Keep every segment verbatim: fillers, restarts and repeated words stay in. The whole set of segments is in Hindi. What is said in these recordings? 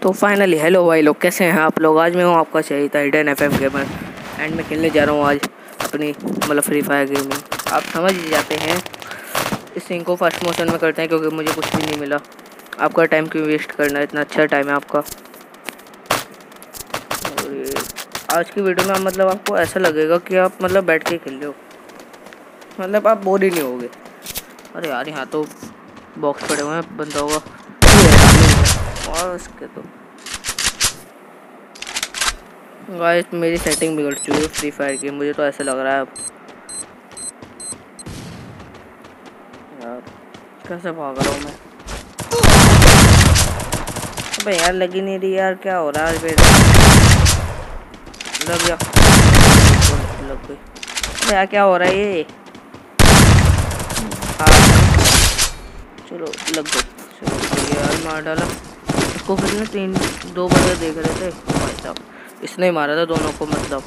तो फाइनली हेलो भाई लोग, कैसे हैं आप लोग। आज मैं हूँ आपका Shahid hidden F M gamer and मैं खेलने जा रहा हूँ आज अपनी मतलब फ्री फायर गेमिंग। आप समझ ही जाते हैं, इस सीन को फर्स्ट मोशन में करते हैं क्योंकि मुझे कुछ भी नहीं मिला। आपका टाइम क्यों वेस्ट करना, इतना अच्छा टाइम है आपका। और ये आज की वीडियो में मतलब आपको ऐसा लगेगा कि आप मतलब बैठ के खेल रहे हो, मतलब आप बोर ही नहीं होगे। अरे यार यहाँ तो बॉक्स पड़े हुए हैं, बंदा होगा और उसके तो गाइस मेरी सेटिंग बिगड़ चुकी है फ्री फायर की, मुझे तो ऐसा लग रहा है। अब यार कैसे भाग रहा हूँ मैं। अबे यार लगी नहीं रही यार, क्या हो रहा है। लग गया, लग गई। अबे यार क्या हो रहा है ये। हाँ चलो लग गई। चलो यार मार डाला इसको। फिर ना तीन दो बंदे देख रहे थे भाई साहब, इसने ही मारा था दोनों को मतलब।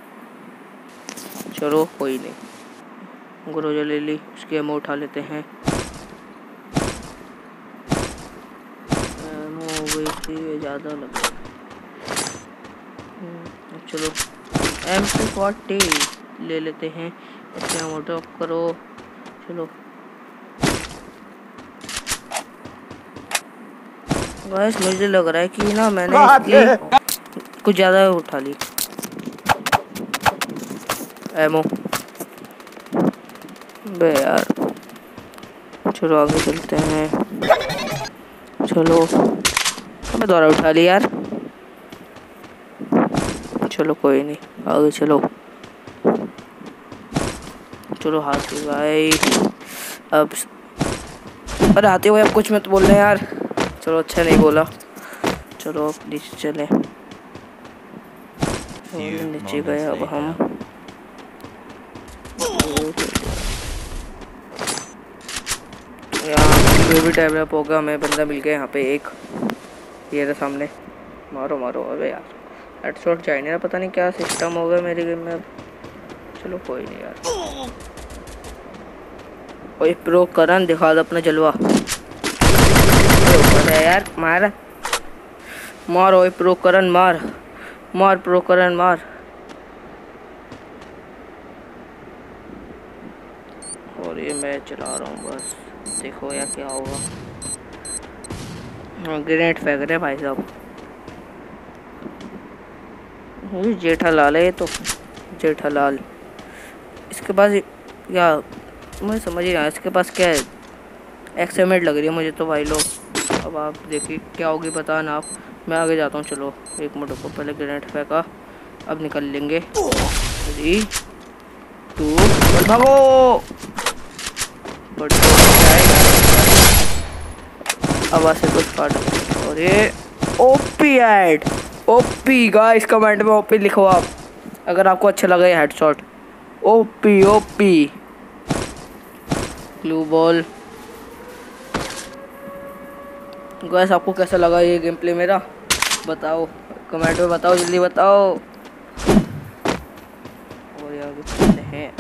चलो कोई नहीं, ग्रोजा ले ली, उसकी एमो उठा लेते हैं। एमो ज़्यादा लग रहा है। चलो एम टू फोर्टी ले लेते हैं, इसके एमो ड्रॉप करो। चलो गाइस मुझे लग रहा है कि ना मैंने इसकी कुछ ज़्यादा उठा ली एमो। बे यार चलो आगे चलते हैं। चलो हमें दोबारा उठा ली यार। चलो कोई नहीं, आगे चलो। चलो हाथी भाई अब, अरे हाथी भाई अब कुछ मत बोल रहे यार। चलो अच्छा नहीं बोला। चलो अब नीचे चले, नीचे गए अब हम। यहाँ भी टाइम अप होगा, हमें बंदा मिल गया यहाँ पे एक, ये रहा सामने। मारो मारो। अबे यार हेडशॉट चाहिए ना, पता नहीं क्या सिस्टम होगा मेरी गेम में अब। चलो कोई नहीं यार। ओए प्रो करन दिखा दो अपना जलवा। अरे यार मार मार, ओए प्रो करन मार मार, प्रो करन मार। और ये मैं चला रहा हूँ बस, देखो यार क्या होगा। ग्रेनेड फेंक रहे भाई साहब। ये जेठालाल है, ये तो जेठालाल। इसके पास क्या, मुझे समझ ही नहीं आया इसके पास क्या है। एक्साइटमेंट लग रही है मुझे तो भाई लोग। अब आप देखिए क्या होगी पता ना आप। मैं आगे जाता हूँ। चलो एक मिनट को, पहले ग्रेनेड फेंका, अब निकल लेंगे। थ्री टू वन भागो। आवाज से कुछ काट। और ये ओपी एड, ओपी गाइस कमेंट में ओपी लिखो आप अगर आपको अच्छा लगा ये headshot. OP OP glue wall. Guys आपको कैसा लगा ये गेम प्ले मेरा, बताओ कमेंट में, बताओ जल्दी बताओ। और आगे चलते हैं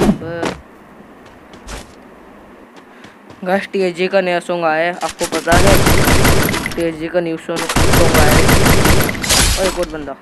गाइस। टी एच जी का नया सॉन्ग आया है, आपको पता है टी एच जी का न्यू सॉन्ग आया है। और एक और बंदा,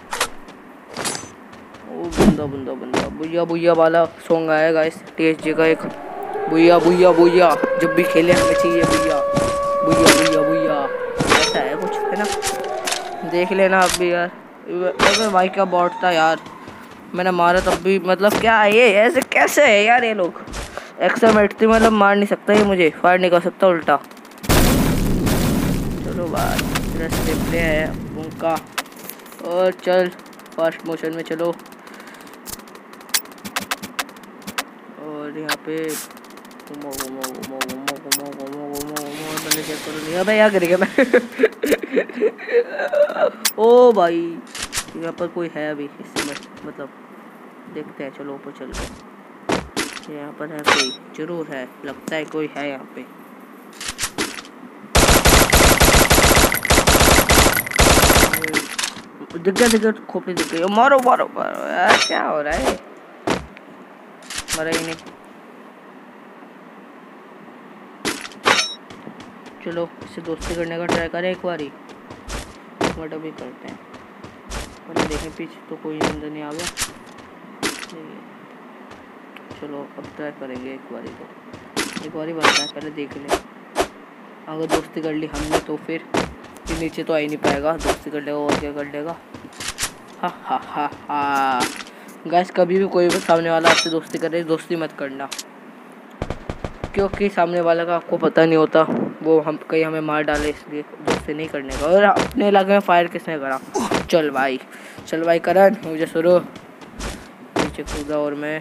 ओ बंदा बंदा बंदा बुया बुया वाला सॉन्ग आया है गाइस टी एच जी का एक। बुया बुया बुया, जब भी खेले हमें चाहिए बुया बुया बुया बुया, ऐसा है कुछ है ना, देख लेना आप भी यार। अरे भाई क्या बॉट था यार, मैंने मारा तब भी मतलब क्या है ये, ऐसे कैसे है यार ये लोग। एक्साइटमेंट मतलब मार नहीं सकता ये मुझे, फायर नहीं कर सकता उल्टा। चलो बात रास्ते पे है उनका। और चल फास्ट मोशन में चलो। और यहाँ पे घुमो घुमो घुमो घुमो घुमो घुमो घुमो घुमो, मैंने चेक करो नहीं। अबे यार गिर गया मैं। ओ भाई यहाँ पर कोई है अभी, इससे मतलब देखते हैं। चलो ऊपर चल के, यहाँ पर है कोई, जरूर है, लगता है कोई है यहाँ पे। दिख गया दिख गया, खोपड़ी दिख गई। मारो मारो मारो यार, क्या हो रहा है। मरा ही नहीं। चलो इससे दोस्ती करने का ट्राई करें एक बारी। मटर भी करते हैं। पहले देखें पीछे तो कोई अंदर नहीं आ गया। चलो अब ट्राई करेंगे एक बारी, तो एक बारी बनता है, पहले देख लें। अगर दोस्ती कर ली हमने तो फिर फिर नीचे तो आ ही नहीं पाएगा। दोस्ती कर लेगा और क्या कर लेगा। हा हा हा हा गाइस, कभी भी कोई भी सामने वाला आपसे दोस्ती करे, दोस्ती मत करना, क्योंकि सामने वाला का आपको पता नहीं होता, वो हम कहीं हमें मार डाले, इसलिए दोस्ती नहीं करने का। और अपने इलाके में फायर किसने करा? चल भाई, चल भाई करण, मुझे शुरू नीचे कूदा। और मैं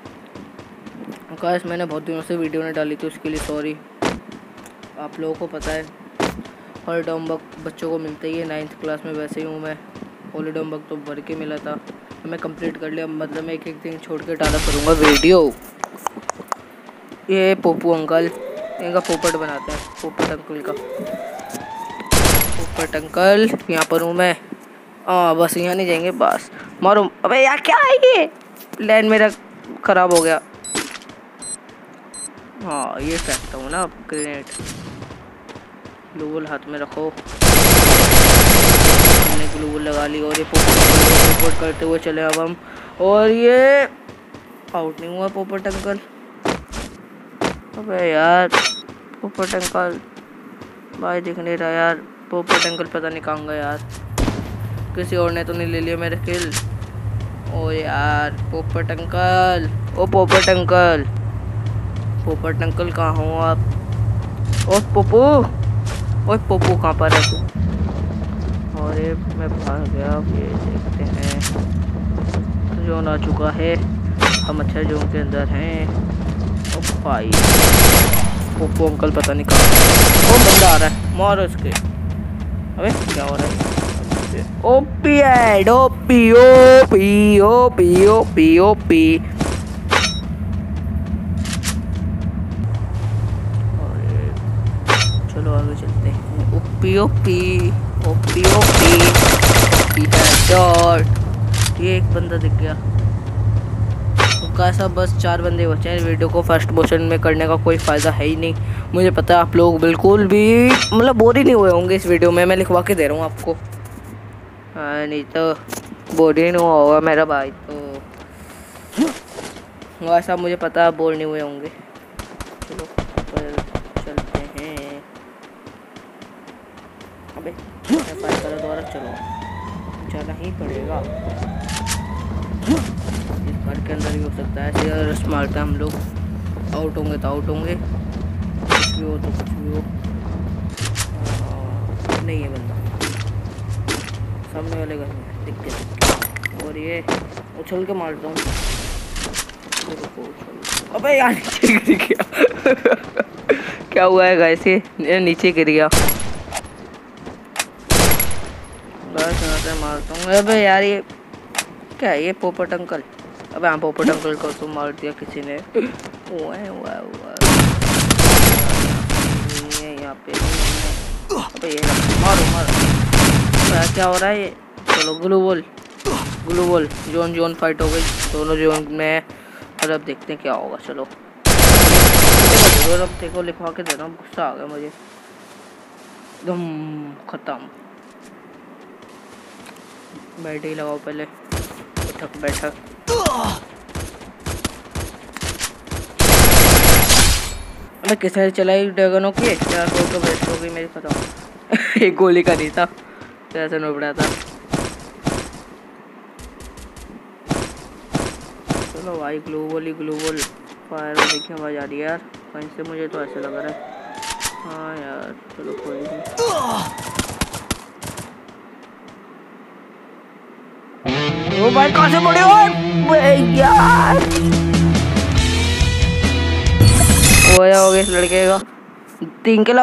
गाइस मैंने बहुत दिनों से वीडियो नहीं डाली, तो उसके लिए सॉरी। आप लोगों को पता है हॉलीडे होमवर्क बच्चों को मिलता ही है, नाइन्थ क्लास में वैसे ही हूँ मैं। हॉलीडे होमवर्क तो भर के मिला था, मैं कंप्लीट कर लिया, मतलब मैं एक एक दिन छोड़ के डाला करूँगा वीडियो। ये पोपू अंकल, इनका पोपट बनाते हैं, पोपट अंकल का। पोपट अंकल यहाँ पर हूँ मैं। हाँ बस यहाँ नहीं जाएंगे, बस मारो। अबे यार क्या है ये, लैंड मेरा ख़राब हो गया। हाँ ये फेंकता हूँ ना ग्रेनेड। ग्लूवॉल हाथ में रखो, मैंने ग्लूवॉल लगा ली। और ये पोपट पोपट करते हुए चले अब हम। और ये आउट नहीं हुआ पोपट अंकल। अबे यार पोपट अंकल भाई दिख नहीं रहा यार। पोपट अंकल पता नहीं कहाँ गया यार, किसी और ने तो नहीं ले लिया मेरे किल। ओ यार पोपट अंकल, ओ पोपट अंकल, पोपट अंकल कहाँ हो आप? ओ पोपू, ओ पोपू कहाँ पर है तू? और ये मैं भाग गया। ये देखते हैं जोन आ चुका है, हम अच्छा जोन के अंदर हैं। ओ भाई पोपू अंकल पता नहीं कहाँ, वो बंदा आ रहा है, मारो इसके। अबे क्या हो रहा है? ओपी है, OP OP OP OP OP. चलो आगे चलते हैं। OP OP OP OP OP headshot. ये एक बंदा दिख गया। कैसा बस चार बंदे बचे हैं। वीडियो को फर्स्ट मोशन में करने का कोई फ़ायदा है ही नहीं। मुझे पता है आप लोग बिल्कुल भी मतलब बोर ही नहीं हुए होंगे इस वीडियो में, मैं लिखवा के दे रहा हूँ आपको। हाँ नहीं तो बोर ही नहीं हुआ होगा मेरा भाई, तो वैसा मुझे पता है बोर नहीं हुए होंगे। चलो पर चलते हैं। अबे फायर करो दोबारा, चलो जाना ही पड़ेगा। इस घर के अंदर भी हो सकता है, ऐसे रस मारते हैं हम लोग। आउट होंगे तो आउट होंगे, कुछ भी हो तो कुछ भी हो। नहीं है बंदा सामने वाले घर में, दिख गया। और ये उछल के मारता हूँ। अबे यार नीचे गिर गया। क्या हुआ है गाइस, ये नीचे गिर गया। बस यहाँ से मारता हूँ। अबे यार ये क्या है, ये पोपट अंकल। अबे हाँ पोपट अंकल को तो मार दिया किसी ने। हुआ है हुआ है हुआ है यहाँ पे। अबे ये मारो मारो, क्या हो रहा है ये? चलो glue wall glue wall zone zone fight हो गई दोनों जोन में। और अब देखते हैं क्या होगा। चलो अब देखो लिखवा के दे रहा हूँ, गुस्सा आ गया मुझे एकदम। खत्म, बैठे ही लगाओ पहले, बैठक बैठक। अबे किसने चलाई ड्रैगनों की? चार फोटो बेस्ट हो गई मेरी, खत्म। एक गोली का नहीं था, कैसे नहीं पड़ा था। चलो भाई ग्लूवॉल ही ग्लूवॉल फायर देखिए, आवाज आ रही है यार कहीं से, मुझे तो ऐसे लग रहा है। हाँ यार चलो कोई नहीं। ओ भाई कहाँ से पड़े हो यार? हो गया हो गया इस लड़के का तीन के